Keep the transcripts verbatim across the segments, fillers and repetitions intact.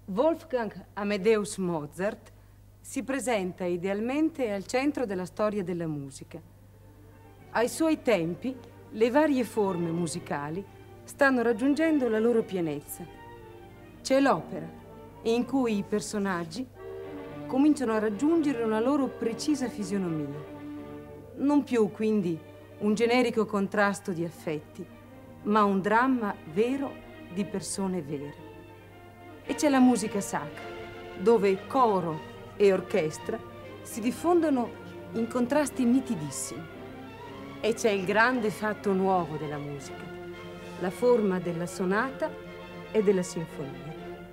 Wolfgang Amadeus Mozart si presenta idealmente al centro della storia della musica. Ai suoi tempi, le varie forme musicali stanno raggiungendo la loro pienezza. C'è l'opera, in cui i personaggi cominciano a raggiungere una loro precisa fisionomia. Non più, quindi, un generico contrasto di affetti, ma un dramma vero di persone vere. E c'è la musica sacra, dove coro e orchestra si diffondono in contrasti nitidissimi. E c'è il grande fatto nuovo della musica, la forma della sonata e della sinfonia.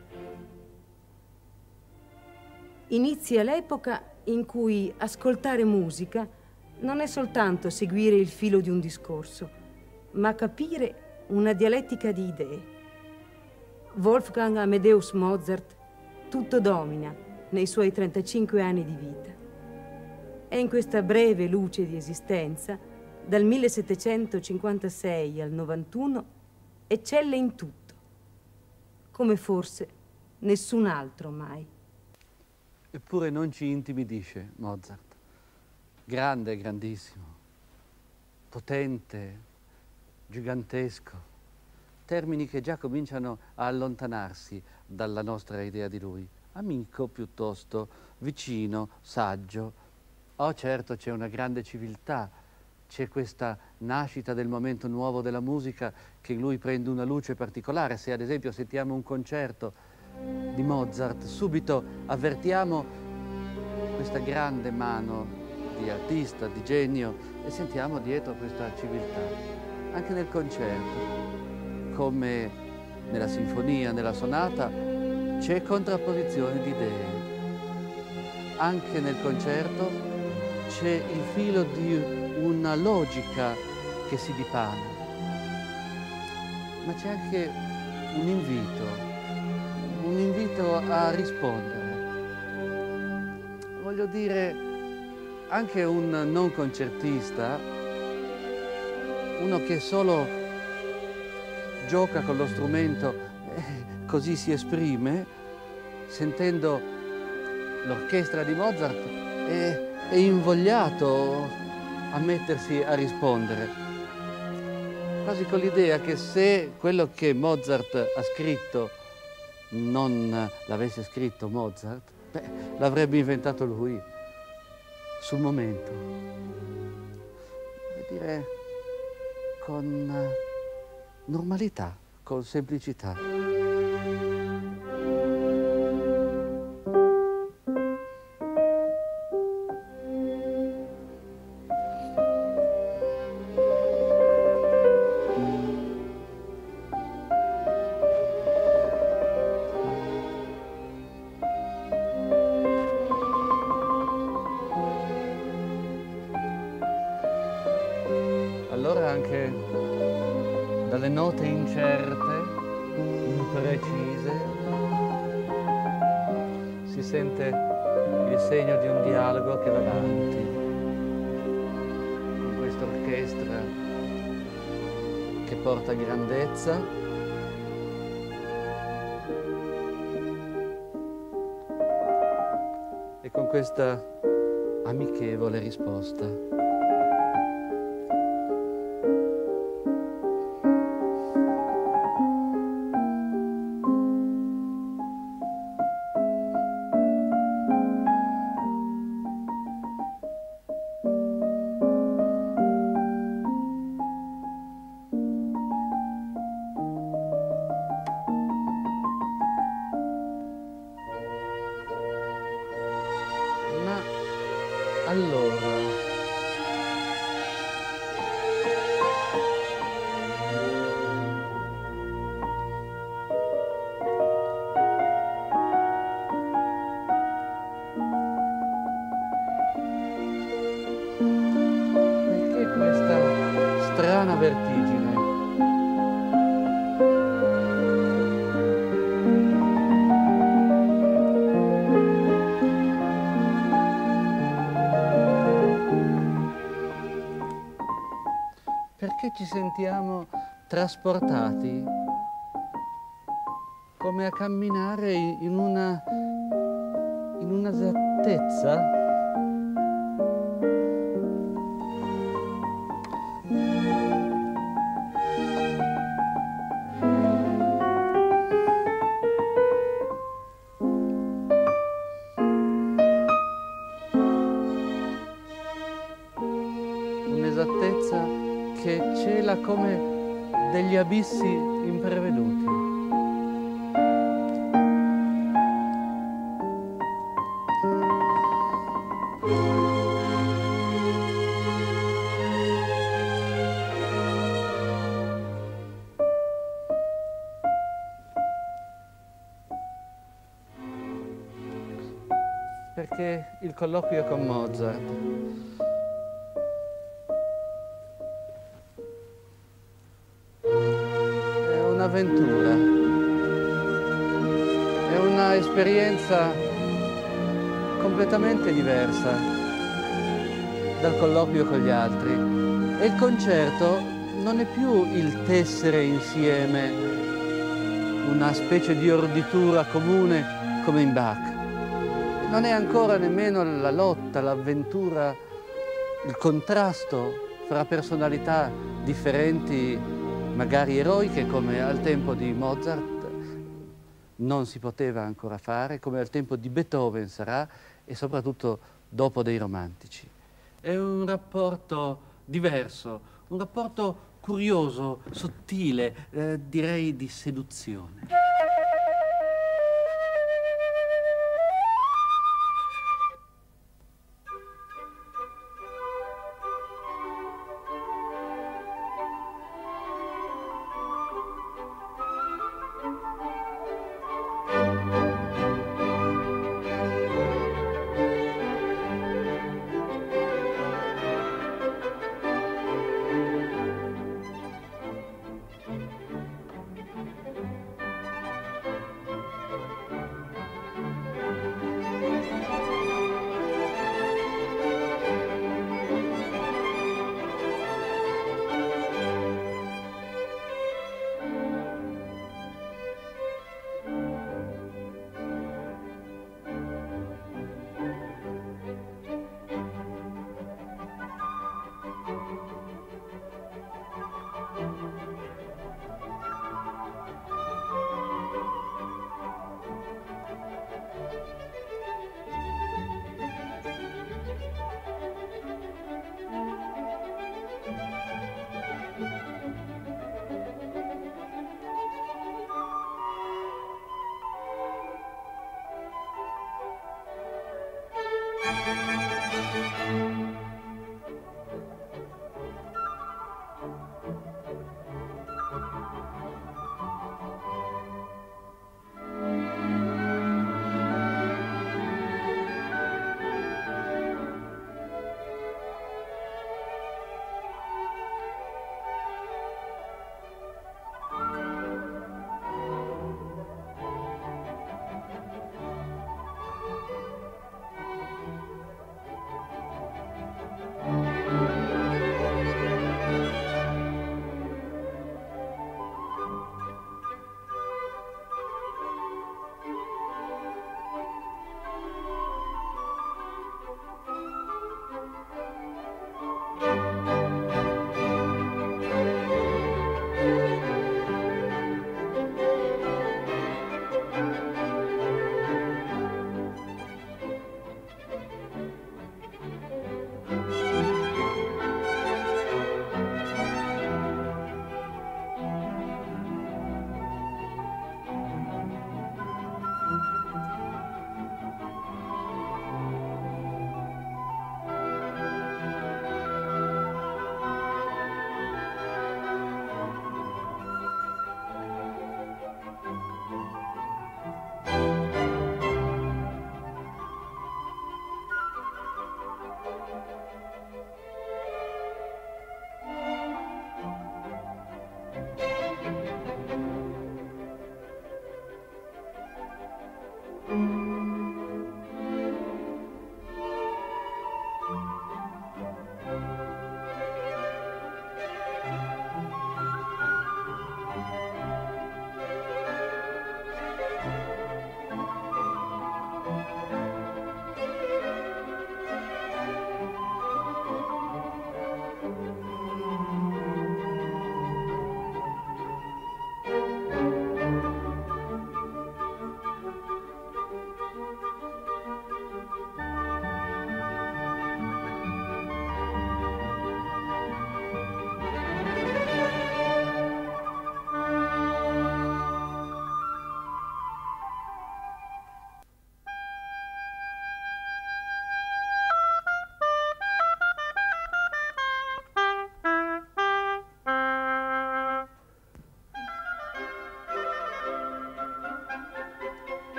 Inizia l'epoca in cui ascoltare musica non è soltanto seguire il filo di un discorso, ma capire una dialettica di idee. Wolfgang Amadeus Mozart tutto domina nei suoi trentacinque anni di vita. E in questa breve luce di esistenza, dal millesettecentocinquantasei al novantuno, eccelle in tutto, come forse nessun altro mai. Eppure non ci intimidisce Mozart. Grande, grandissimo, potente, gigantesco. Termini che già cominciano a allontanarsi dalla nostra idea di lui. Amico piuttosto, vicino, saggio. Oh certo, c'è una grande civiltà, c'è questa nascita del momento nuovo della musica che in lui prende una luce particolare. Se ad esempio sentiamo un concerto di Mozart, subito avvertiamo questa grande mano di artista, di genio, e sentiamo dietro questa civiltà. Anche nel concerto, come nella sinfonia, nella sonata, c'è contrapposizione di idee. Anche nel concerto c'è il filo di una logica che si dipana. Ma c'è anche un invito, un invito a rispondere. Voglio dire, anche un non concertista, uno che solo gioca con lo strumento e così si esprime, sentendo l'orchestra di Mozart, è, è invogliato a mettersi a rispondere, quasi con l'idea che se quello che Mozart ha scritto non l'avesse scritto Mozart, beh, l'avrebbe inventato lui sul momento. Vuol dire con normalità, con semplicità. Allora anche dalle note incerte, imprecise, si sente il segno di un dialogo che va avanti con questa orchestra che porta grandezza e con questa amichevole risposta. Allora, perché questa strana vertigine? Perché ci sentiamo trasportati come a camminare in una, in una esattezza. Un'esattezza che cela come degli abissi impreveduti. Perché il colloquio con Mozart è un'avventura, è una esperienza completamente diversa dal colloquio con gli altri. E il concerto non è più il tessere insieme una specie di orditura comune come in Bach. Non è ancora nemmeno la lotta, l'avventura, il contrasto fra personalità differenti, magari eroiche, come al tempo di Mozart non si poteva ancora fare, come al tempo di Beethoven sarà, e soprattutto dopo dei romantici. È un rapporto diverso, un rapporto curioso, sottile, eh, direi di seduzione.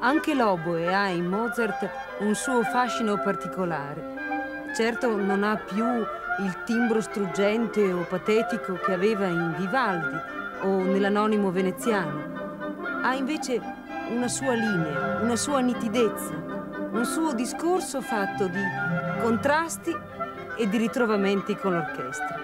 Anche l'oboe ha in Mozart un suo fascino particolare. Certo non ha più il timbro struggente o patetico che aveva in Vivaldi o nell'Anonimo veneziano. Ha invece una sua linea, una sua nitidezza, un suo discorso fatto di contrasti e di ritrovamenti con l'orchestra.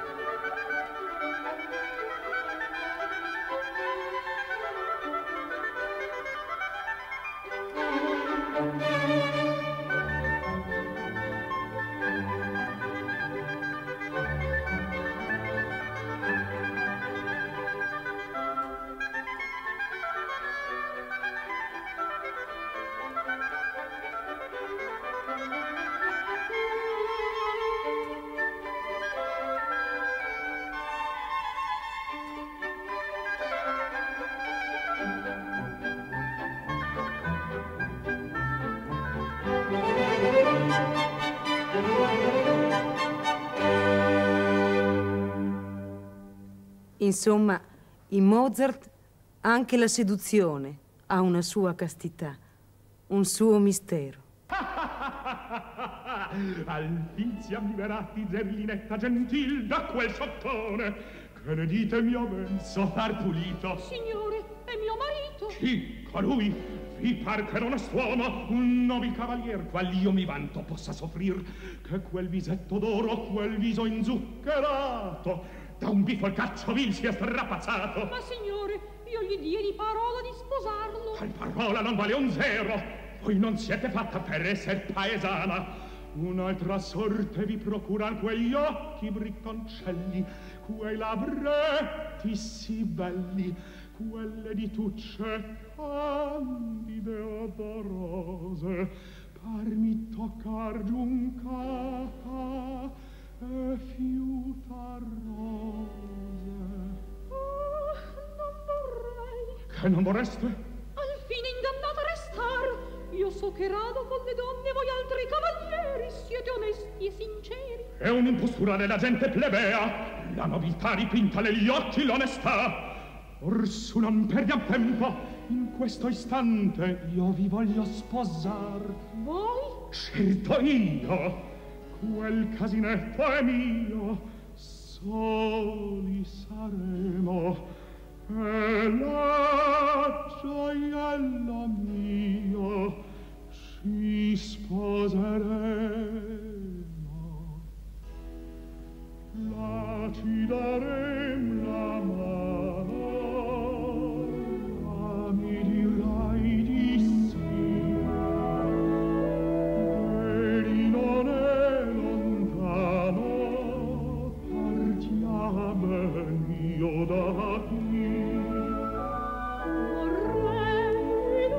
Insomma, in Mozart anche la seduzione ha una sua castità, un suo mistero. Alfin siam liberati, Zerlinetta gentil, da quel sottone. Che ne dite, mio ben, so far pulito? Signore, è mio marito. Chi? Colui? Vi par che non est'uomo, un nobil cavalier, qual io mi vanto possa soffrir, che quel visetto d'oro, quel viso inzuccherato, da un bifolcaccio vil sia strapazzato. Ma signore, io gli diedi parola di sposarlo. Tal parola non vale un zero. Voi non siete fatta per esser paesana. Un'altra sorte vi procuran quegli occhi bricconcelli, quei labretti sì belli, quelle ditucce candide odorose, par mi toccar giuncata e fiuta rose. Oh, non vorrei. Che non vorreste? Al fine ingannata restar. Io so che rado con le donne voi altri cavalieri siete onesti e sinceri. È un'impostura della gente plebea, la nobiltà ripinta negli occhi l'onestà. Orsu non perdiam tempo, in questo istante io vi voglio sposar. Voi? Certo io, quel casinetto è mio, soli saremo, e la gioiella mia ci sposeremo. La ci darem la mano, la mi dirai di sì, vedi non è lontano, partiamo io da qui. Vorrei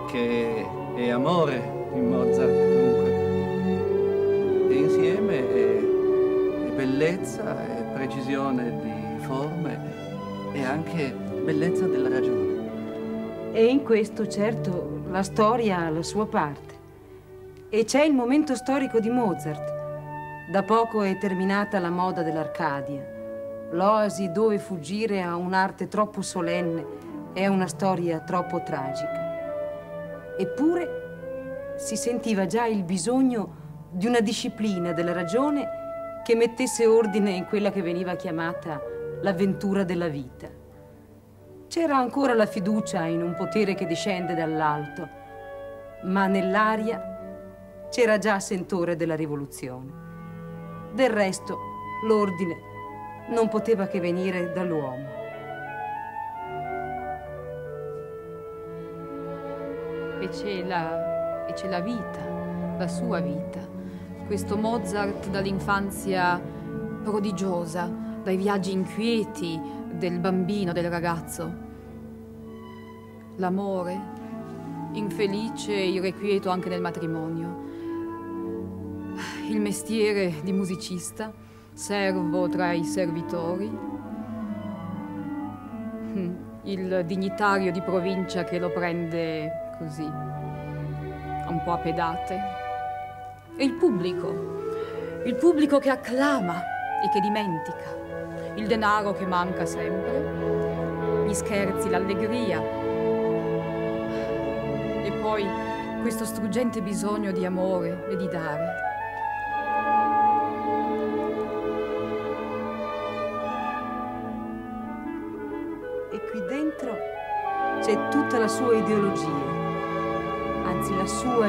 che è amore in Mozart, dunque. E insieme è, è bellezza, è precisione di forme e anche bellezza della ragione. E in questo, certo, la storia ha la sua parte. E c'è il momento storico di Mozart. Da poco è terminata la moda dell'Arcadia, l'oasi dove fuggire a un'arte troppo solenne e a una storia troppo tragica. Eppure si sentiva già il bisogno di una disciplina della ragione che mettesse ordine in quella che veniva chiamata l'avventura della vita. C'era ancora la fiducia in un potere che discende dall'alto, ma nell'aria c'era già sentore della rivoluzione. Del resto, l'ordine non poteva che venire dall'uomo. E c'è la, e c'è la vita, la sua vita. Questo Mozart dall'infanzia prodigiosa, dai viaggi inquieti del bambino, del ragazzo. L'amore, infelice e irrequieto anche nel matrimonio. Il mestiere di musicista, servo tra i servitori, il dignitario di provincia che lo prende così, un po' a pedate, e il pubblico, il pubblico che acclama e che dimentica, il denaro che manca sempre, gli scherzi, l'allegria, e poi questo struggente bisogno di amore e di dare. Qui dentro c'è tutta la sua ideologia, anzi la sua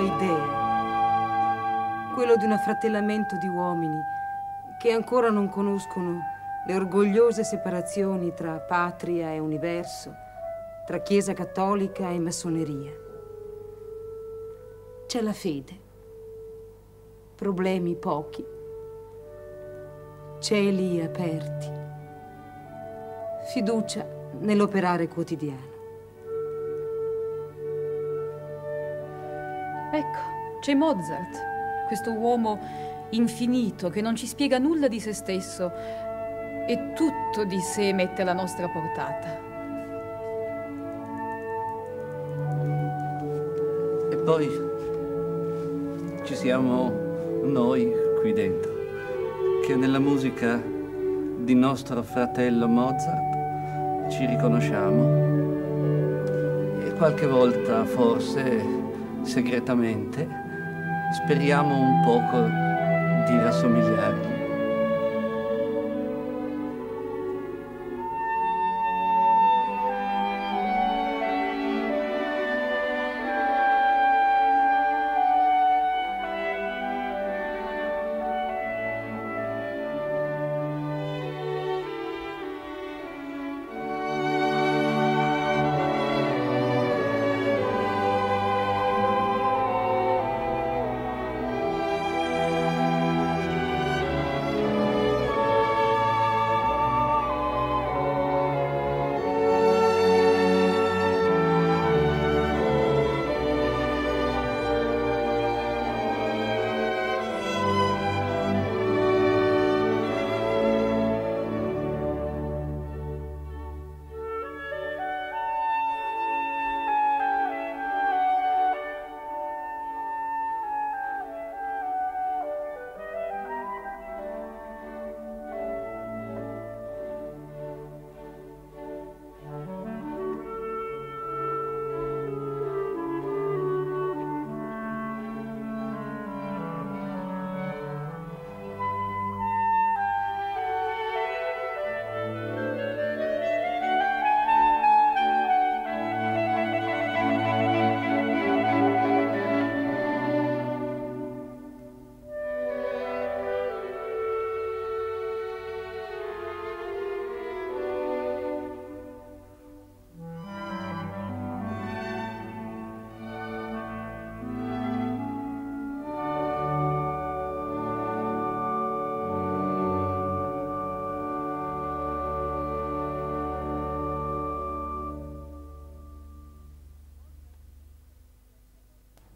idea, quello di un affratellamento di uomini che ancora non conoscono le orgogliose separazioni tra patria e universo, tra Chiesa cattolica e massoneria. C'è la fede, problemi pochi, cieli aperti, fiducia nell'operare quotidiano. Ecco, c'è Mozart, questo uomo infinito che non ci spiega nulla di se stesso e tutto di sé mette alla nostra portata. E poi ci siamo noi qui dentro, che nella musica di nostro fratello Mozart ci riconosciamo e qualche volta, forse segretamente, speriamo un poco di rassomigliargli.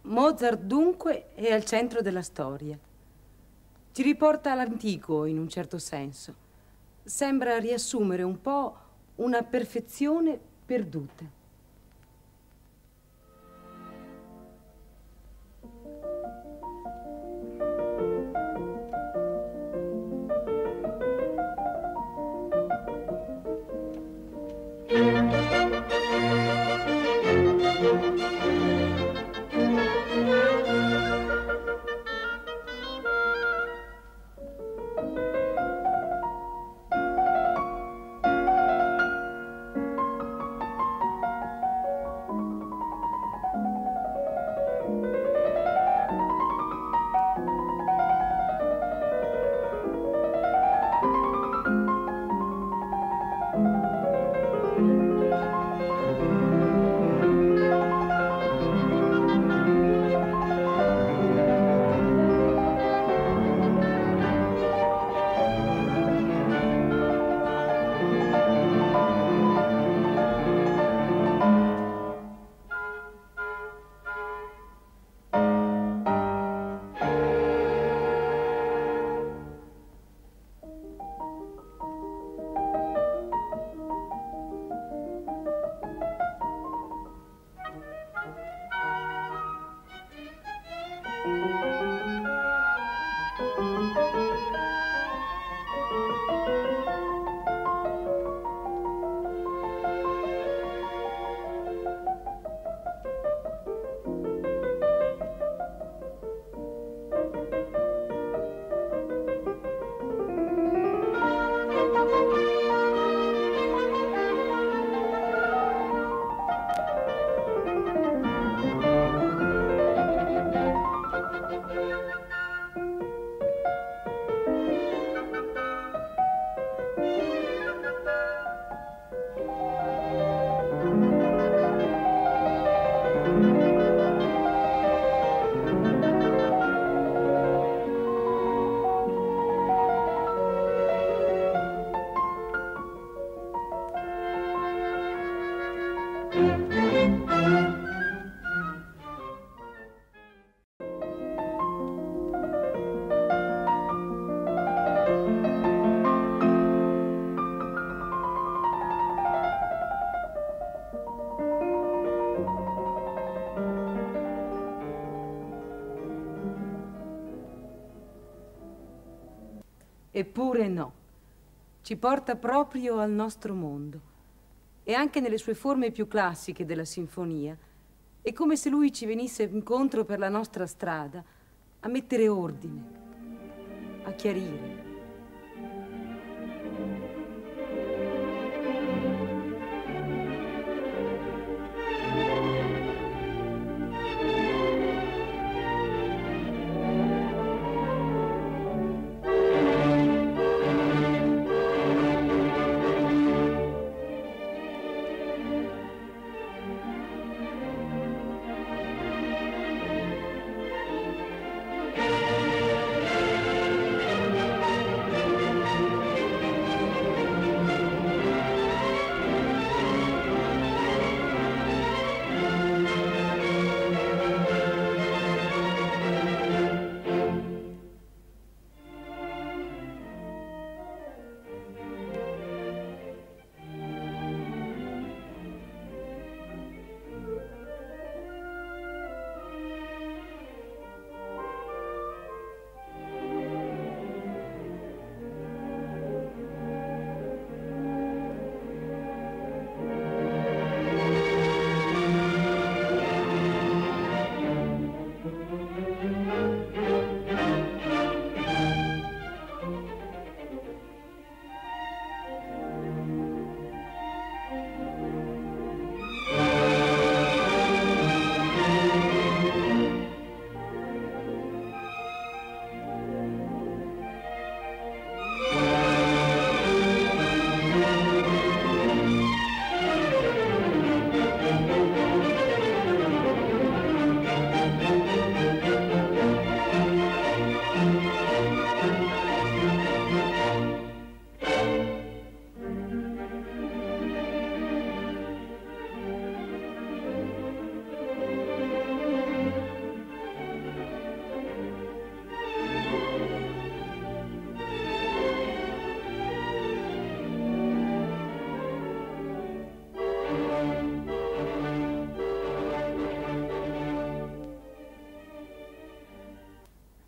Mozart dunque è al centro della storia. Ci riporta all'antico in un certo senso. Sembra riassumere un po' una perfezione perduta. Eppure no, ci porta proprio al nostro mondo. E anche nelle sue forme più classiche della sinfonia, è come se lui ci venisse incontro per la nostra strada, a mettere ordine, a chiarire.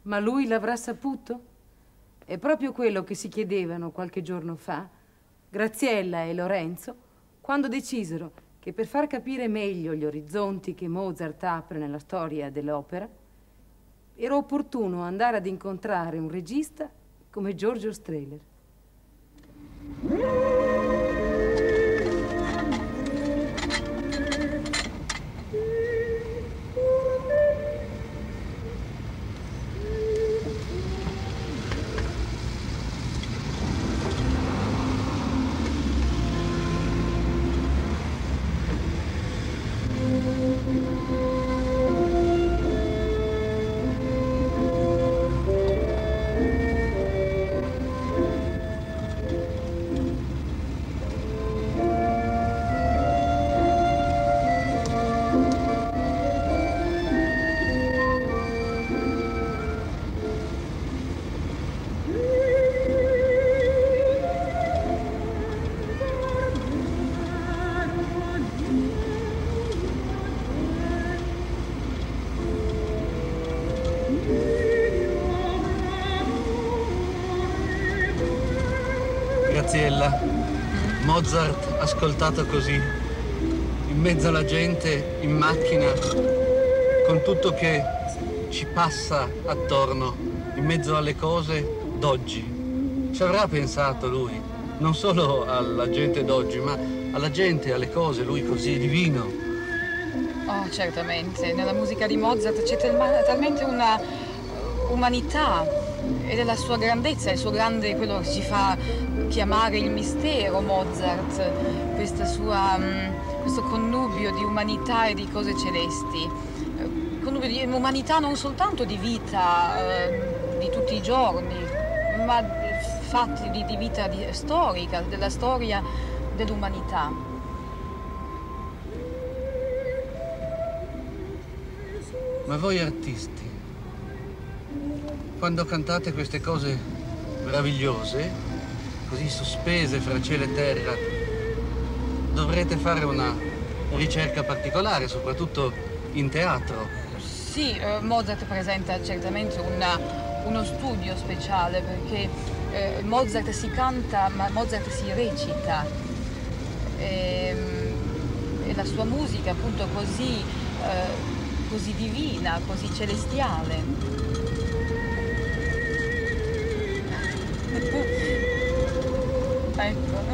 Ma lui l'avrà saputo? È proprio quello che si chiedevano qualche giorno fa Graziella e Lorenzo quando decisero che per far capire meglio gli orizzonti che Mozart apre nella storia dell'opera era opportuno andare ad incontrare un regista come Giorgio Strehler. Graziella, Mozart ascoltato così, in mezzo alla gente, in macchina, con tutto che ci passa attorno, in mezzo alle cose d'oggi. Ci avrà pensato lui, non solo alla gente d'oggi, ma alla gente, alle cose, lui così divino. Oh, certamente. Nella musica di Mozart c'è talmente una umanità ed è la sua grandezza, il suo grande, quello che ci fa chiamare il mistero Mozart, questa sua, questo connubio di umanità e di cose celesti, connubio di umanità non soltanto di vita eh, di tutti i giorni, ma fatti di, di vita di, storica, della storia dell'umanità. Ma voi artisti, quando cantate queste cose meravigliose, così sospese fra cielo e terra, dovrete fare una ricerca particolare, soprattutto in teatro. Sì, eh, Mozart presenta certamente una, uno studio speciale, perché eh, Mozart si canta, ma Mozart si recita. E, e la sua musica appunto così, eh, così divina, così celestiale. Ecco.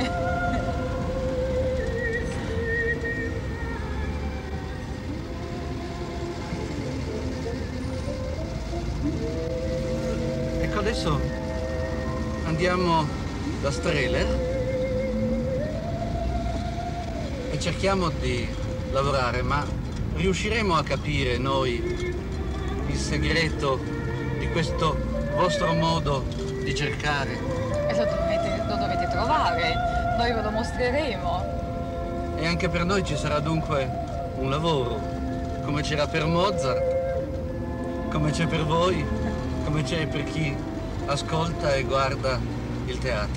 Ecco, adesso andiamo da Strehler e cerchiamo di lavorare, ma riusciremo a capire noi il segreto di questo vostro modo di cercare? E lo dovete, lo dovete trovare, noi ve lo mostreremo. E anche per noi ci sarà dunque un lavoro, come c'era per Mozart, come c'è per voi, come c'è per chi ascolta e guarda il teatro.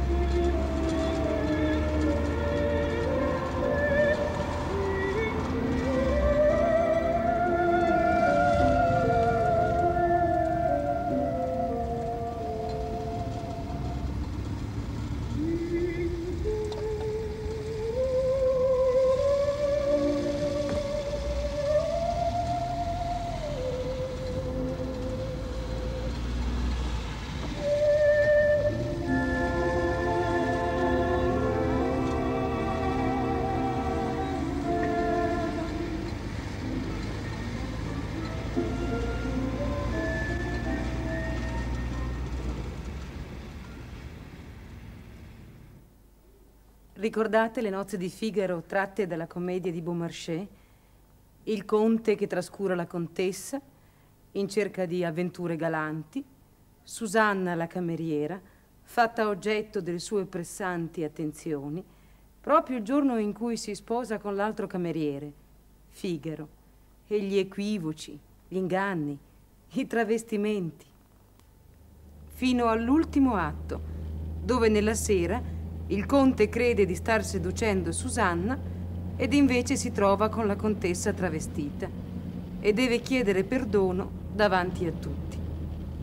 Ricordate le nozze di Figaro tratte dalla commedia di Beaumarchais? Il conte che trascura la contessa in cerca di avventure galanti, Susanna la cameriera, fatta oggetto delle sue pressanti attenzioni, proprio il giorno in cui si sposa con l'altro cameriere, Figaro, e gli equivoci, gli inganni, i travestimenti, fino all'ultimo atto, dove nella sera il conte crede di star seducendo Susanna ed invece si trova con la contessa travestita e deve chiedere perdono davanti a tutti.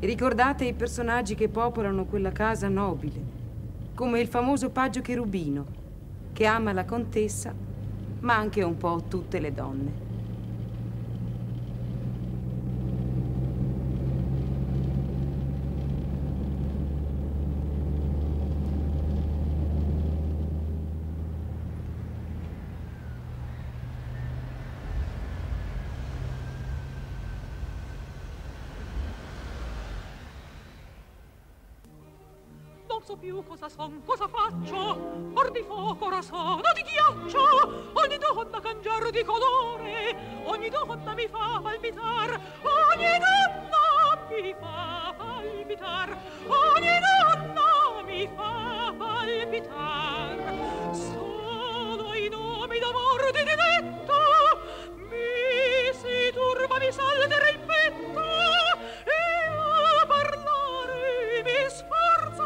E ricordate i personaggi che popolano quella casa nobile, come il famoso paggio cherubino, che ama la contessa, ma anche un po' tutte le donne. Non so più cosa son, cosa faccio, or di fuoco, ora sono di ghiaccio, ogni donna cangiar di colore, ogni donna mi fa palpitar, ogni donna mi fa palpitar, ogni donna mi fa palpitar, solo i nomi d'amor di diletto, mi si turba, mi saltera il petto, e a parlare mi sforza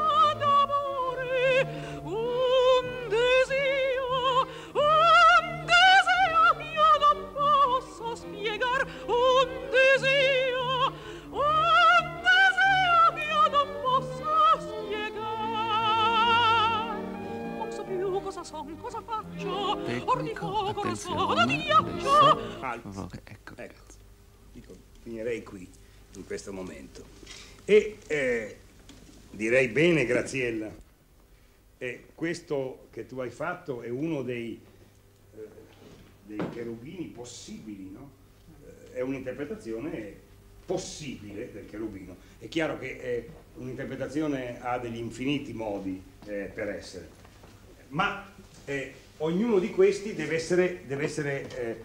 un desio, un desio che io non posso spiegar, un desio, un desio che io non posso spiegar. Non so più cosa son, cosa faccio, or di fuoco, ora sono di ghiaccio. Ecco, ecco, dico, finirei qui, in questo momento. E eh, direi bene, Graziella. E questo che tu hai fatto è uno dei, eh, dei cherubini possibili, no? Eh, è un'interpretazione possibile del cherubino. È chiaro che eh, un'interpretazione ha degli infiniti modi eh, per essere, ma eh, ognuno di questi deve essere, deve essere eh,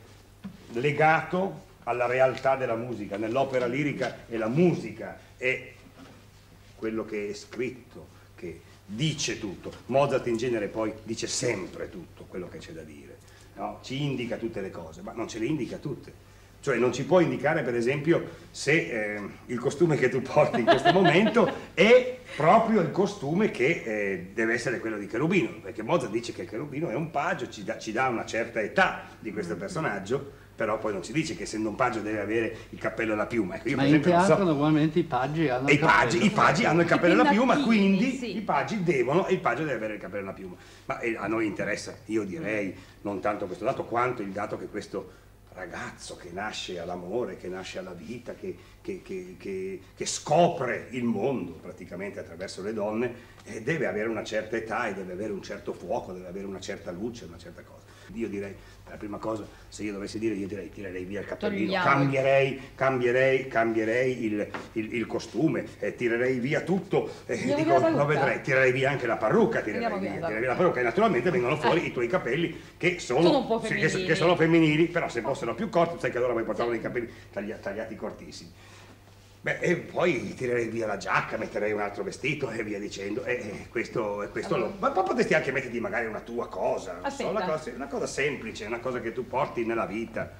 legato alla realtà della musica. Nell'opera lirica è la musica, è quello che è scritto, che dice tutto. Mozart in genere poi dice sempre tutto quello che c'è da dire, no? Ci indica tutte le cose, ma non ce le indica tutte. Cioè non ci può indicare, per esempio, se eh, il costume che tu porti in questo momento è proprio il costume che eh, deve essere quello di Cherubino, perché Mozart dice che Cherubino è un paggio, ci dà, ci dà una certa età di questo personaggio, però poi non si dice che essendo un paggio deve avere il cappello e la piuma. Ecco, io Ma per esempio, in teatro non so, normalmente i paggi hanno i il cappello. paggi, i paggi hanno il cappello e la piuma, quindi sì. i paggi devono, e il paggio deve avere il cappello e la piuma. Ma eh, a noi interessa, io direi, non tanto questo dato, quanto il dato che questo ragazzo che nasce all'amore, che nasce alla vita, che, che, che, che, che scopre il mondo praticamente attraverso le donne, eh, deve avere una certa età e deve avere un certo fuoco, deve avere una certa luce, una certa cosa. Io direi, la prima cosa, se io dovessi dire, io direi tirerei via il cappellino, Togliamo. cambierei, cambierei, cambierei il, il, il costume, eh, tirerei via tutto, eh, dico, lo vedrei, tirerei via anche la parrucca, tirerei via, via, tirerei via la parrucca, e naturalmente vengono fuori i tuoi capelli che sono, Sono un po' sì, che, femminili. che sono femminili, però se fossero più corti, sai che allora poi portavano i capelli taglia, tagliati cortissimi. Beh, e poi tirerei via la giacca, metterei un altro vestito e via dicendo. E, e questo, e questo allora. lo... Ma poi potresti anche metterti magari una tua cosa, non so, Aspetta. una cosa, una cosa semplice, una cosa che tu porti nella vita.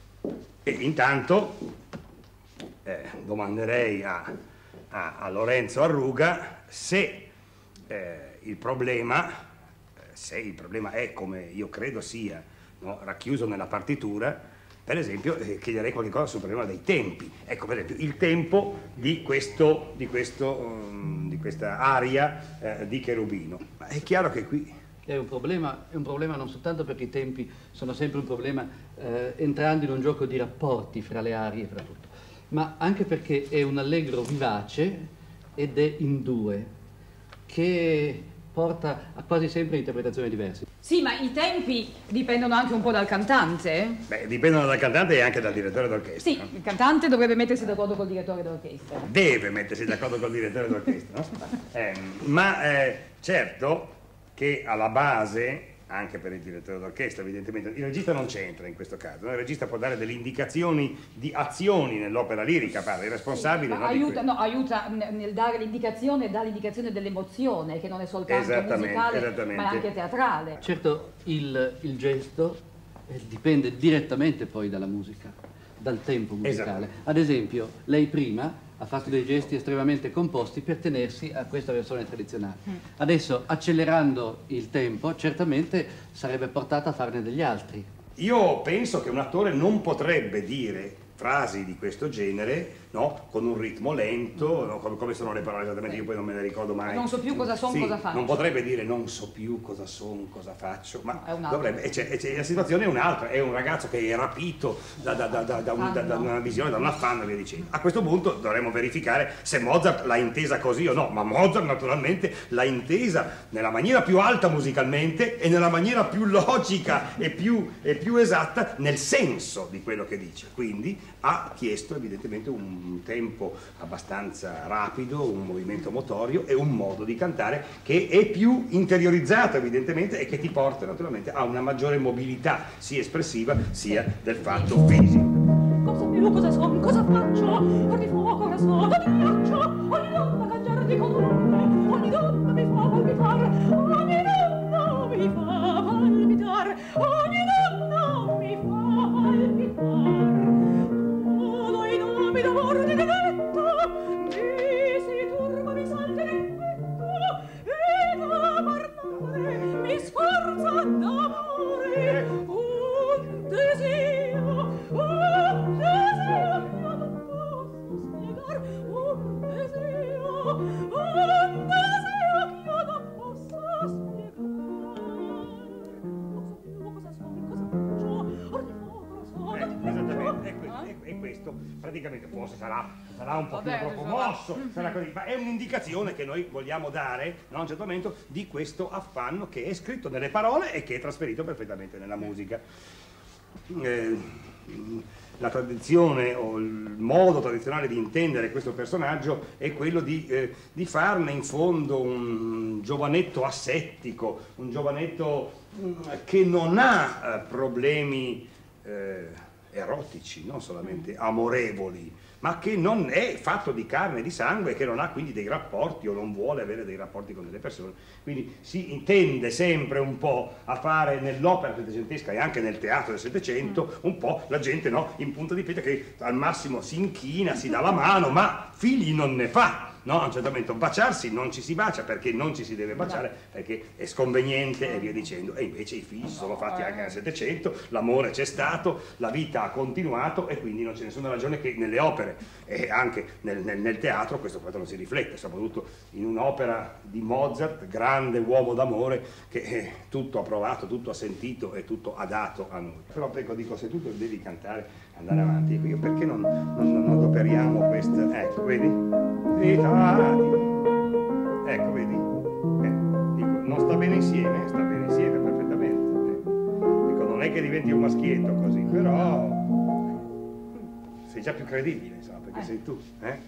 E intanto eh, domanderei a, a, a Lorenzo Arruga se eh, il problema, se il problema è come io credo sia, no, racchiuso nella partitura. Per esempio, eh, chiederei qualche cosa sul problema dei tempi. Ecco, per esempio, il tempo di, questo, di, questo, um, di questa aria eh, di Cherubino. Ma è chiaro che qui... È un problema, è un problema non soltanto perché i tempi sono sempre un problema eh, entrando in un gioco di rapporti fra le arie e fra tutto, ma anche perché è un allegro vivace ed è in due, che porta a quasi sempre interpretazioni diverse. Sì, ma i tempi dipendono anche un po' dal cantante. Beh, dipendono dal cantante e anche dal direttore d'orchestra. Sì, il cantante dovrebbe mettersi d'accordo col direttore d'orchestra. Deve mettersi d'accordo col direttore d'orchestra, no? Eh, ma eh, certo che alla base, anche per il direttore d'orchestra evidentemente, il regista non c'entra in questo caso, no? Il regista può dare delle indicazioni di azioni nell'opera lirica, parla, il responsabile... Sì, no, aiuta, di no, aiuta nel dare l'indicazione, dà l'indicazione dell'emozione, che non è soltanto Esattamente, musicale, esattamente. ma anche teatrale. Certo, il, il gesto eh, dipende direttamente poi dalla musica, dal tempo musicale. Esatto. Ad esempio, lei prima ha fatto dei gesti estremamente composti per tenersi a questa versione tradizionale. Mm. Adesso, accelerando il tempo, certamente sarebbe portata a farne degli altri. Io penso che un attore non potrebbe dire frasi di questo genere, no? Con un ritmo lento, no? come, come sono le parole esattamente, sì. Io poi non me le ricordo mai. Non so più cosa son, sì, cosa faccio. Non potrebbe dire non so più cosa son, cosa faccio, ma no, dovrebbe, e c'è, e c'è, la situazione è un'altra, è un ragazzo che è rapito da, da, da, da, da, un, da, da una visione, da un affanno e via dicendo. A questo punto dovremmo verificare se Mozart l'ha intesa così o no, ma Mozart naturalmente l'ha intesa nella maniera più alta musicalmente e nella maniera più logica e più, e più esatta nel senso di quello che dice. Quindi ha chiesto evidentemente un tempo abbastanza rapido, un movimento motorio e un modo di cantare che è più interiorizzato evidentemente e che ti porta naturalmente a una maggiore mobilità sia espressiva sia del fatto fisico. Cosa più, cosa son, cosa faccio? Or di fuoco, ora sono di ghiaccio, ogni donna cangiare di colore, ogni donna mi fa palpitar, ogni donna mi fa palpitar, ogni donna mi fa palpitar. Noi nomi d'amor di diletto, mi si turba, mi salta nel petto, e da parlare mi sforza d'amore un desio, un desio che io non posso spiegar, un desio, un desio che io non posso spiegar. Non so più cosa sono, cosa faccio, or di fuoco sono, Eh, di esattamente, è, que- è- è questo, praticamente forse sarà, sarà un po' più Vabbè, proprio sarà. mosso, sarà così, ma è un'indicazione che noi vogliamo dare no, a un certo momento di questo affanno che è scritto nelle parole e che è trasferito perfettamente nella musica. Eh, la tradizione o il modo tradizionale di intendere questo personaggio è quello di, eh, di farne in fondo un giovanetto assettico, un giovanetto mm, che non ha eh, problemi eh, erotici, non solamente amorevoli, ma che non è fatto di carne e di sangue e che non ha quindi dei rapporti o non vuole avere dei rapporti con delle persone. Quindi si intende sempre un po' a fare nell'opera settecentesca e anche nel teatro del Settecento un po' la gente no, in punta di piedi che al massimo si inchina, si dà la mano, ma figli non ne fa. No, a un certo momento baciarsi non ci si bacia perché non ci si deve baciare, perché è sconveniente e via dicendo. E invece i figli si sono fatti anche nel Settecento, l'amore c'è stato, la vita ha continuato e quindi non c'è nessuna ragione che nelle opere e anche nel, nel, nel teatro questo fatto non si riflette, soprattutto in un'opera di Mozart, grande uomo d'amore che eh, tutto ha provato, tutto ha sentito e tutto ha dato a noi. Però ecco, dico, se tu devi cantare, andare avanti, ecco, io perché non, non, non adoperiamo questa, ecco, vedi? Ecco, vedi? Eh, dico, non sta bene insieme, sta bene insieme perfettamente. Eh. Dico, non è che diventi un maschietto così, però sei già più credibile, insomma, perché sei tu, eh?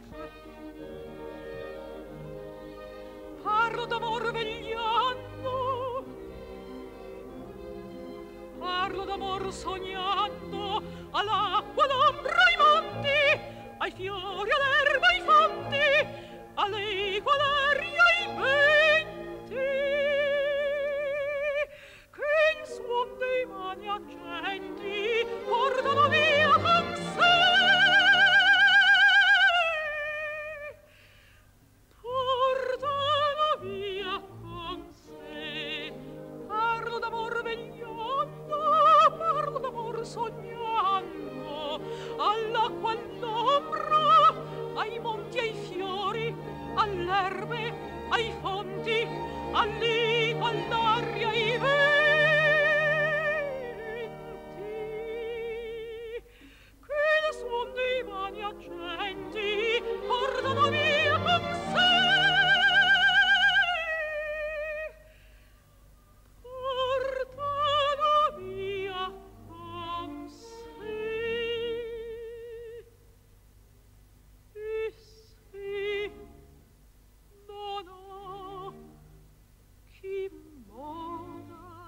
Parlo d'amor vegliando, parlo d'amor sognando, all'acqua, all'ombra, ai monti, ai fiori, all'erba, ai fonti, all'equa, all'aria, ai venti, che in suon dei mani accenti portano via con sé. Portano via con sé. Parlo d'amor vegliando, parlo d'amor sognando, all'acqua, all'ombra, ai monti, ai fiori, all'erbe, ai fonti, all'equa, all'aria, ai venti, che il suon dei mani accenti portano via con sé. Portano via con sé. E se non ho chi moda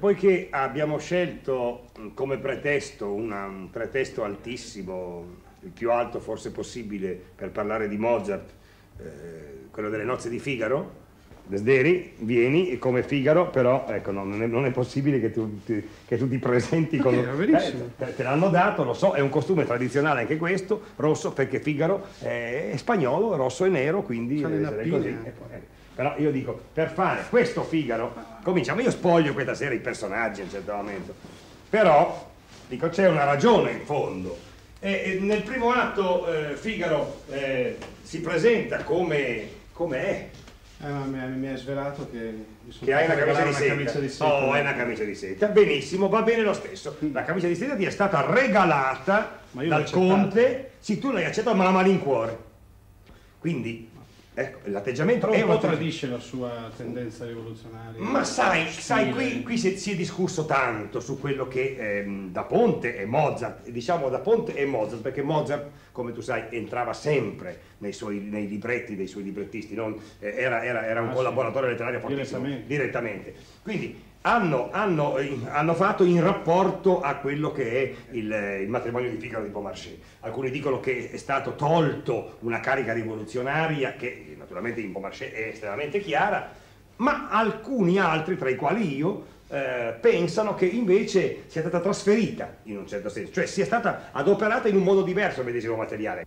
poiché abbiamo scelto come pretesto una, un pretesto altissimo, il più alto forse possibile per parlare di Mozart, eh, quello delle nozze di Figaro, Desideri, vieni come Figaro, però ecco, no, non, è, non è possibile che tu ti, che tu ti presenti con... Okay, eh, te, te l'hanno dato, lo so, è un costume tradizionale anche questo, rosso, perché Figaro è, è spagnolo, rosso e nero, quindi è così. Ecco, ecco. Però io dico, per fare questo Figaro, cominciamo, io spoglio questa sera i personaggi a un certo momento, però, dico, c'è una ragione in fondo. E, e nel primo atto eh, Figaro eh, si presenta come, come è. Eh, ma mi, mi hai svelato che... Che hai una camicia di, una seta. camicia di seta. Oh, hai una camicia di seta. Benissimo, va bene lo stesso. La camicia di seta ti è stata regalata dal conte. Sì, tu l'hai accettata, ma a malincuore. Quindi, ecco, l'atteggiamento è un po' tradisce la sua tendenza rivoluzionaria. Ma sai, sai qui, qui si, è, si è discusso tanto su quello che ehm, da Ponte e Mozart, diciamo da Ponte e Mozart, perché Mozart, come tu sai, entrava sempre nei, suoi, nei libretti dei suoi librettisti, non, eh, era, era, era un ah, collaboratore sì. letterario fortissimo, direttamente. direttamente. Quindi hanno, hanno, hanno fatto in rapporto a quello che è il, il matrimonio di Figaro di Beaumarchais. Alcuni dicono che è stato tolto una carica rivoluzionaria che naturalmente in Beaumarchais è estremamente chiara, ma alcuni altri, tra i quali io, eh, pensano che invece sia stata trasferita in un certo senso, cioè sia stata adoperata in un modo diverso il medesimo materiale.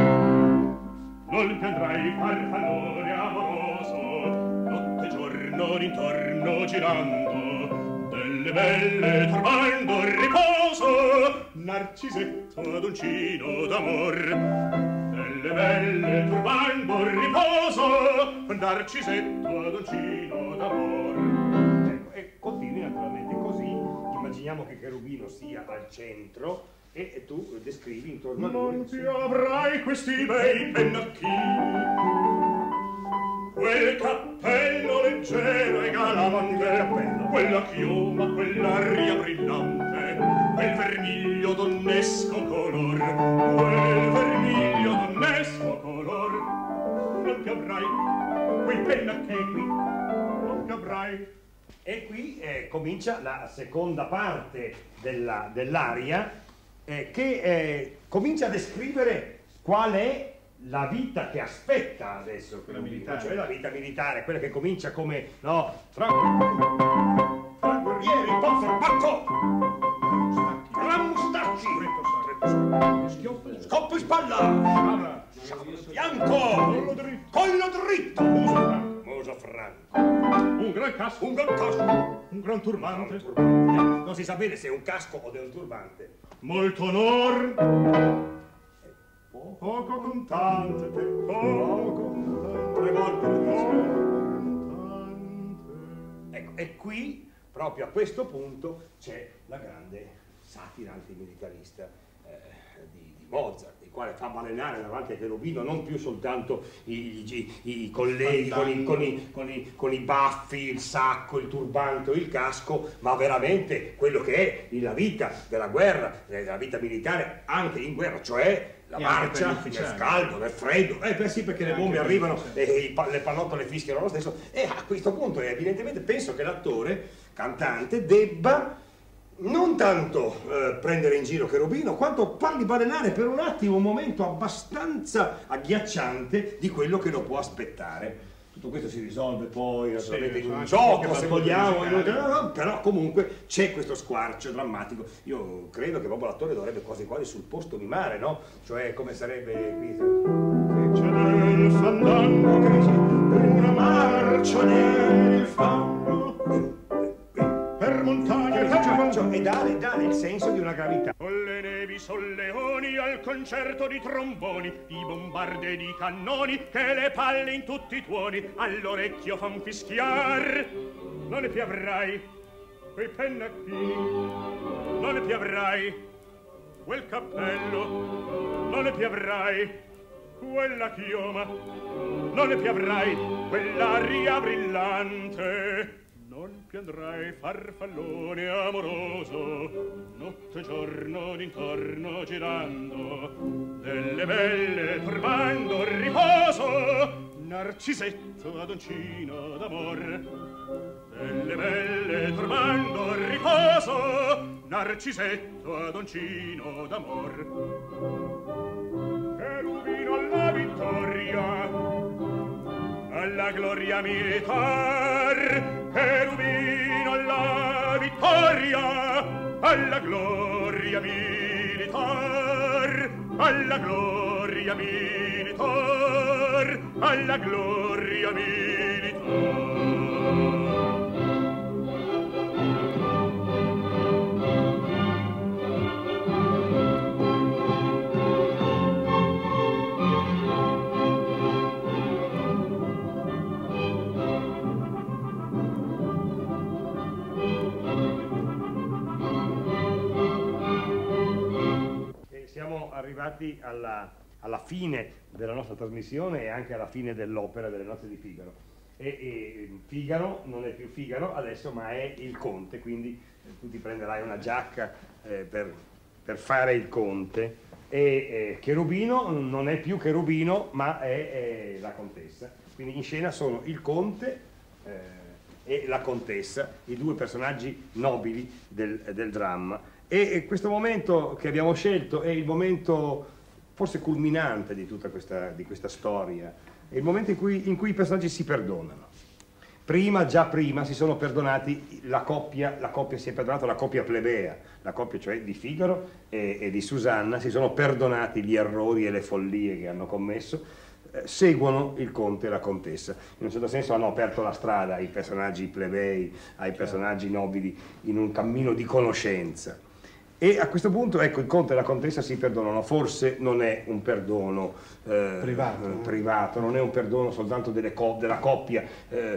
Non piandrai farfallone amoroso, notte e giorno d'intorno girando, delle belle turbando il riposo, narcisetto ad uncino d'amor. Delle belle turbando il riposo, narcisetto ad uncino d'amor. Ecco, e continui naturalmente così, immaginiamo che Cherubino sia al centro, e tu descrivi intorno a lui. Non ti avrai questi bei pennacchini, quel cappello leggero e galante, quella chioma, quell'aria brillante, quel vermiglio donnesco color, quel vermiglio donnesco color. Non ti avrai quei pennacchini, non ti avrai. E qui eh, comincia la seconda parte della, dell'aria, Eh, che eh, comincia a descrivere qual è la vita che aspetta adesso, la militare. Cioè la vita militare, quella che comincia come, no, tra, tra guerrieri, Ponfer, Marco, gran mustacci, scoppo in spalla, fianco, collo dritto, muso franco, un gran casco, un gran casco, un gran turbante. un turbante. Non si sa bene se è un casco o è un turbante. Molto onor, poco contante, poco contante, tre volte contante. Ecco, e qui, proprio a questo punto, c'è la grande satira antimilitarista eh, di, di Mozart, il quale fa balenare davanti a Cherubino non più soltanto i, i, i colleghi con i, con, i, con, i, con i baffi, il sacco, il turbante o il casco, ma veramente quello che è la vita della guerra, della vita militare anche in guerra, cioè la e marcia nel caldo, nel freddo, eh beh sì, perché le bombe arrivano e i, le pallottole fischiano lo stesso, e a questo punto evidentemente penso che l'attore, cantante, debba non tanto eh, prendere in giro Cherubino, quanto fargli balenare per un attimo un momento abbastanza agghiacciante di quello che lo può aspettare. Tutto questo si risolve poi naturalmente sì, in un gioco, se vogliamo, in un... però comunque c'è questo squarcio drammatico. Io credo che proprio l'attore dovrebbe quasi quasi sul posto mimare, no? Cioè come sarebbe qui... C'è nel fandango, che dici? Una marcia nel fango, per montagna e cioè, e dare, dare il senso di una gravità. Con le nevi solleoni al concerto di tromboni, di bombarde e di cannoni, che le palle in tutti i tuoni all'orecchio fan fischiar. Non ne più avrai quei pennacchini, non ne più avrai quel cappello, non ne più avrai quella chioma, non ne più avrai quell'aria brillante. Non più andrai farfallone amoroso, notte e giorno d'intorno girando, delle belle turbando il riposo, Narcisetto adoncino d'amor, delle belle turbando il riposo, Narcisetto adoncino d'amor. Cherubino alla vittoria, alla gloria militar, cherubino alla vittoria, alla gloria militar, alla gloria militar, alla gloria militar. Siamo arrivati alla, alla fine della nostra trasmissione e anche alla fine dell'opera delle nozze di Figaro. E, e Figaro non è più Figaro adesso, ma è il conte, quindi eh, tu ti prenderai una giacca eh, per, per fare il conte. E eh, Cherubino non è più Cherubino, ma è, è la contessa. Quindi in scena sono il conte eh, e la contessa, i due personaggi nobili del, del dramma. E questo momento che abbiamo scelto è il momento forse culminante di tutta questa, di questa storia, è il momento in cui, in cui i personaggi si perdonano. Prima, già prima, si sono perdonati, la coppia, la coppia si è perdonata, la coppia plebea, la coppia cioè di Figaro e, e di Susanna, si sono perdonati gli errori e le follie che hanno commesso, eh, seguono il conte e la contessa. In un certo senso hanno aperto la strada ai personaggi plebei, ai personaggi nobili, in un cammino di conoscenza. E a questo punto, ecco, il conte e la contessa si perdonano. Forse non è un perdono eh, privato, eh, privato, non è un perdono soltanto delle co della coppia eh,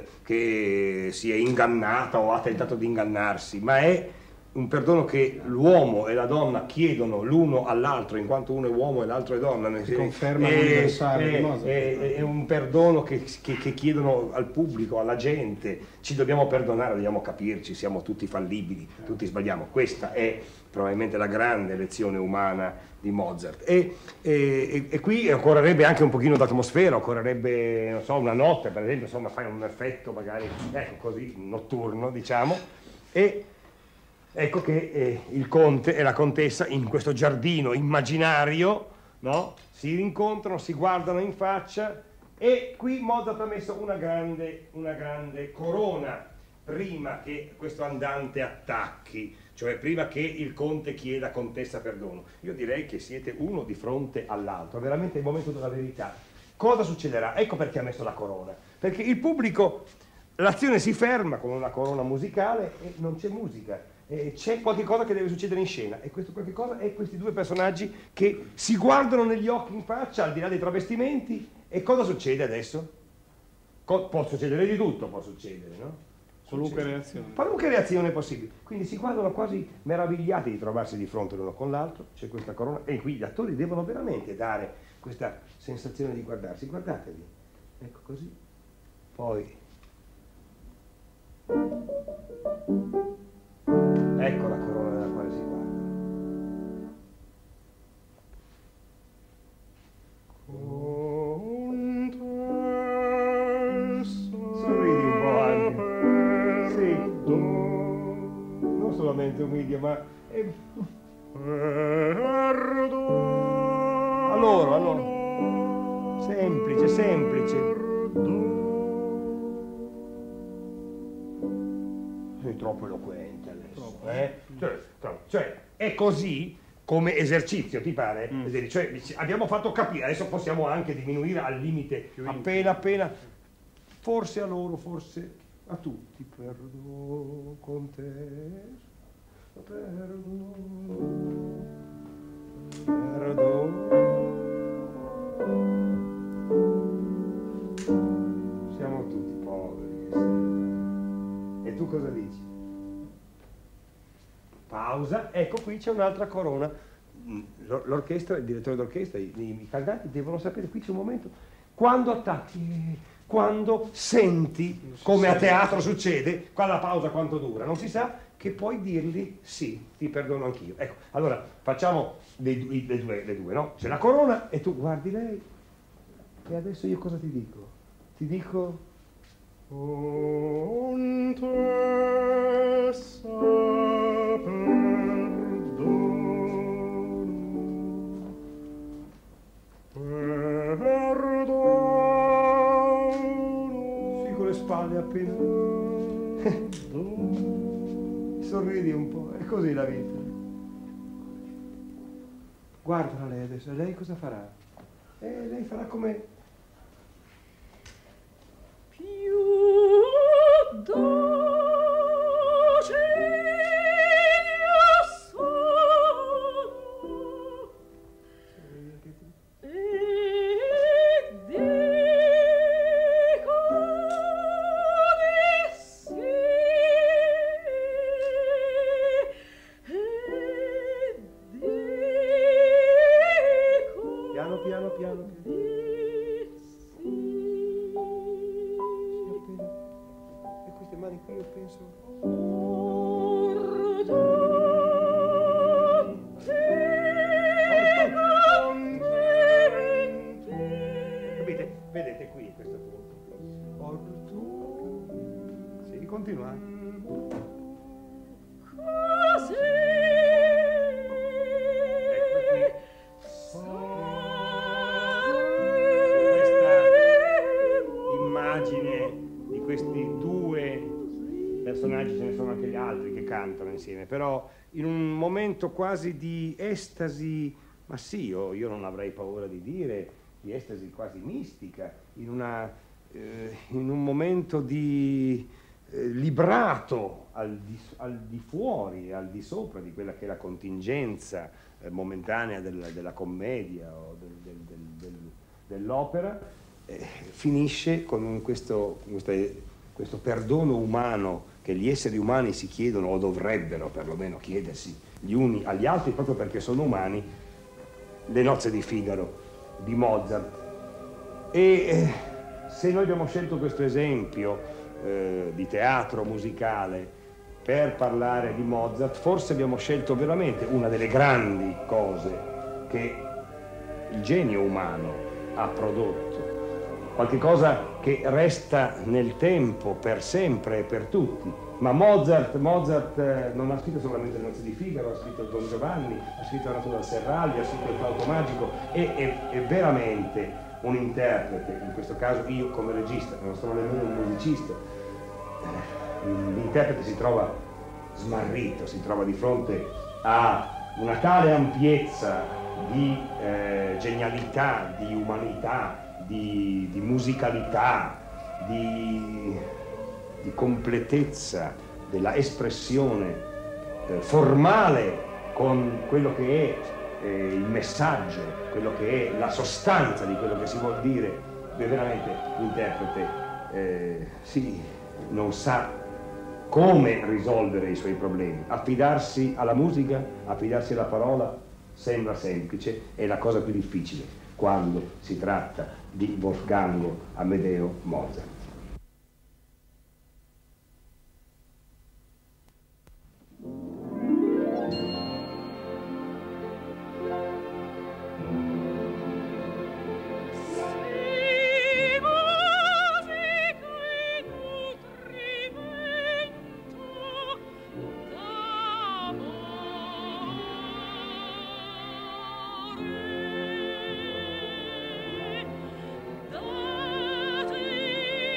che si è ingannata o ha tentato di ingannarsi, ma è un perdono che l'uomo e la donna chiedono l'uno all'altro, in quanto uno è uomo e l'altro è donna. Si conferma l'universale. È, è, è un perdono che, che, che chiedono al pubblico, alla gente. Ci dobbiamo perdonare, dobbiamo capirci, siamo tutti fallibili, tutti sbagliamo. Questa è probabilmente la grande lezione umana di Mozart. E, e, e qui occorrerebbe anche un pochino d'atmosfera, occorrerebbe, non so, una notte, per esempio, insomma, fai un effetto magari, ecco, così, notturno, diciamo, e ecco che eh, il conte e la contessa in questo giardino immaginario, no? Si rincontrano, si guardano in faccia e qui Mozart ha messo una grande, una grande corona prima che questo andante attacchi, cioè prima che il conte chieda contessa perdono. Io direi che siete uno di fronte all'altro, veramente è il momento della verità. Cosa succederà? Ecco perché ha messo la corona, perché il pubblico, l'azione si ferma con una corona musicale e non c'è musica. C'è qualche cosa che deve succedere in scena e questo qualche cosa è questi due personaggi che si guardano negli occhi in faccia al di là dei travestimenti. E cosa succede adesso? Co può succedere di tutto, può succedere, no? Qualunque reazione. Qualunque reazione è possibile. Quindi si guardano quasi meravigliati di trovarsi di fronte l'uno con l'altro, c'è questa corona e qui gli attori devono veramente dare questa sensazione di guardarsi. Guardatevi, ecco così. Poi ecco la corona dalla quale si guarda. Sorridi un po' anche. Sì. Non solamente un video, ma è... allora, allora. Semplice, semplice. Sei troppo eloquente adesso, eh? Cioè, cioè, è così come esercizio, ti pare? Mm. Cioè, abbiamo fatto capire, adesso possiamo anche diminuire al limite, appena appena, forse a loro, forse a tutti. Perdono, contessa, perdono, perdono. Siamo tutti poveri. E tu cosa dici? Pausa, ecco qui c'è un'altra corona. L'orchestra, il direttore d'orchestra, i, i cantanti devono sapere, qui c'è un momento, quando attacchi, quando senti, come a teatro succede, qua la pausa quanto dura, non si sa, che puoi dirgli sì, ti perdono anch'io. Ecco, allora facciamo le, le, due, le due, no? C'è la corona e tu guardi lei e adesso io cosa ti dico? Ti dico... Con te perdono, perdono. Sì, con le spalle appena. Sorridi un po', è così la vita. Guardala lei adesso, lei cosa farà? Eh, lei farà come... Più dolce io sono e dico di sì e dico Piano, piano, piano. di sì. E queste mani qui io penso... Capite? Vedete qui questo punto. Ortu. Sì, continua. Così Immagine di questi due personaggi, ce ne sono anche gli altri che cantano insieme, però in un momento quasi di estasi, ma sì, io, io non avrei paura di dire, di estasi quasi mistica, in, una, eh, in un momento di eh, librato al di, al di fuori, al di sopra di quella che è la contingenza eh, momentanea del, della commedia o del, del, del, del, dell'opera. Eh, finisce con questo, queste, questo perdono umano che gli esseri umani si chiedono o dovrebbero perlomeno chiedersi gli uni agli altri proprio perché sono umani, Le nozze di Figaro di Mozart. E eh, se noi abbiamo scelto questo esempio eh, di teatro musicale per parlare di Mozart, forse abbiamo scelto veramente una delle grandi cose che il genio umano ha prodotto. Qualche cosa che resta nel tempo per sempre e per tutti. Ma Mozart, Mozart eh, non ha scritto solamente Le nozze di Figaro, ha scritto Don Giovanni, ha scritto La natura dal Serraglio, ha scritto Il flauto magico, e è, è veramente un interprete, in questo caso io come regista, non sono nemmeno un musicista. L'interprete si trova smarrito, si trova di fronte a una tale ampiezza di eh, genialità, di umanità, Di, di musicalità, di, di completezza della espressione eh, formale con quello che è eh, il messaggio, quello che è la sostanza di quello che si vuol dire, beh, veramente l'interprete eh, sì, non sa come risolvere i suoi problemi. Affidarsi alla musica, affidarsi alla parola sembra semplice, è la cosa più difficile quando si tratta di Wolfgango Amedeo Mozart. Date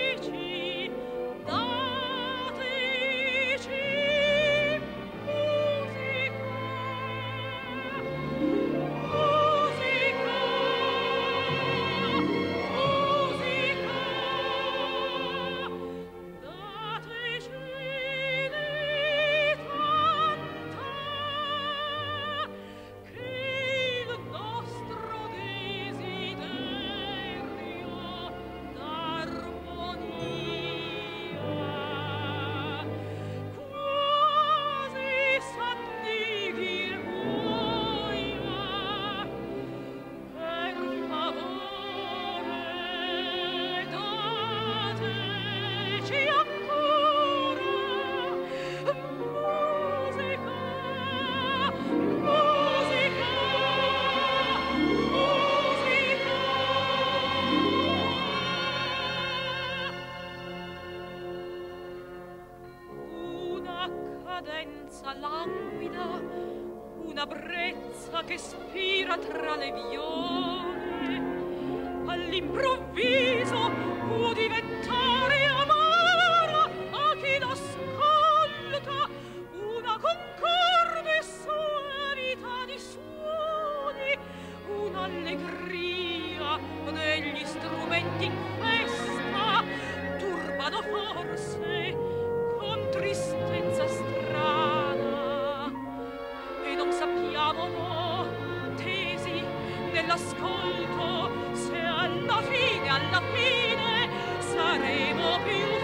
dolcezza che spira tra le viole all'improvviso può diventare amara a chi l'ascolta una concorde soavità di suoni, un'allegria degli strumenti in festa turbano forse con tristezza strana e non sappiamo no, tesi nell'ascolto se alla fine, alla fine saremo più